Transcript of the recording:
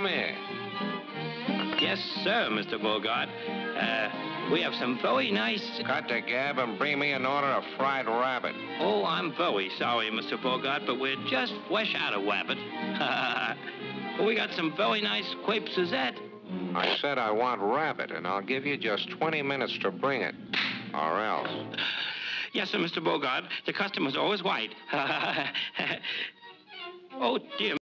come here. Yes, sir, Mr. Bogart. We have some very nice... Cut the gab and bring me an order of fried rabbit. Oh, I'm very sorry, Mr. Bogart, but we're just fresh out of rabbit. We got some very nice crepe Suzette. I said I want rabbit, and I'll give you just 20 minutes to bring it. Or else. Yes, sir, Mr. Bogart. The customer's always white. Oh, dear.